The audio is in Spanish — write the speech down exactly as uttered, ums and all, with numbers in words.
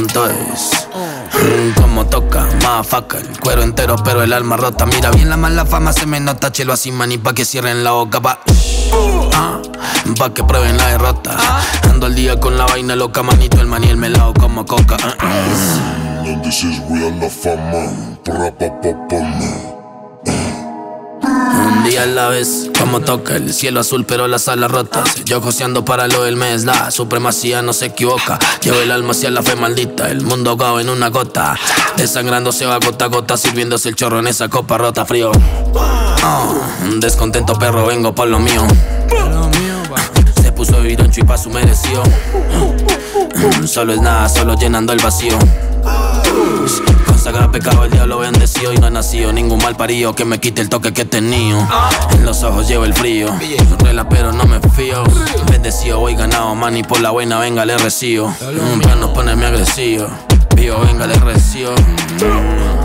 punto es. Mm, como toca, motherfucker. El cuero entero pero el alma rota. Mira bien la mala fama se me nota. Chelo así mani pa' que cierren la boca pa' ah, pa' que prueben la derrota. Ando al día con la vaina loca, manito. El maní, el melao como coca. uh, uh. No dices real la fama. Pra pa pa pa no. Un día a la vez, como toca el cielo azul pero las alas rotas. Yo joseando para lo del mes, la supremacía no se equivoca. Llevo el alma hacia la fe maldita, el mundo ahogado en una gota. Desangrando se va gota a gota, sirviéndose el chorro en esa copa rota frío. Oh, descontento perro, vengo por lo mío. Se puso vironcho y pa' su merecido. Solo es nada, solo llenando el vacío. Consagra pecado, el diablo bendecido. Y no ha nacido ningún mal parido que me quite el toque que he tenido. En los ojos llevo el frío, rela pero no me fío. Bendecido, voy ganado, man, y por la buena venga le recibo. Un plan no ponerme agresivo, vivo, venga le recibo.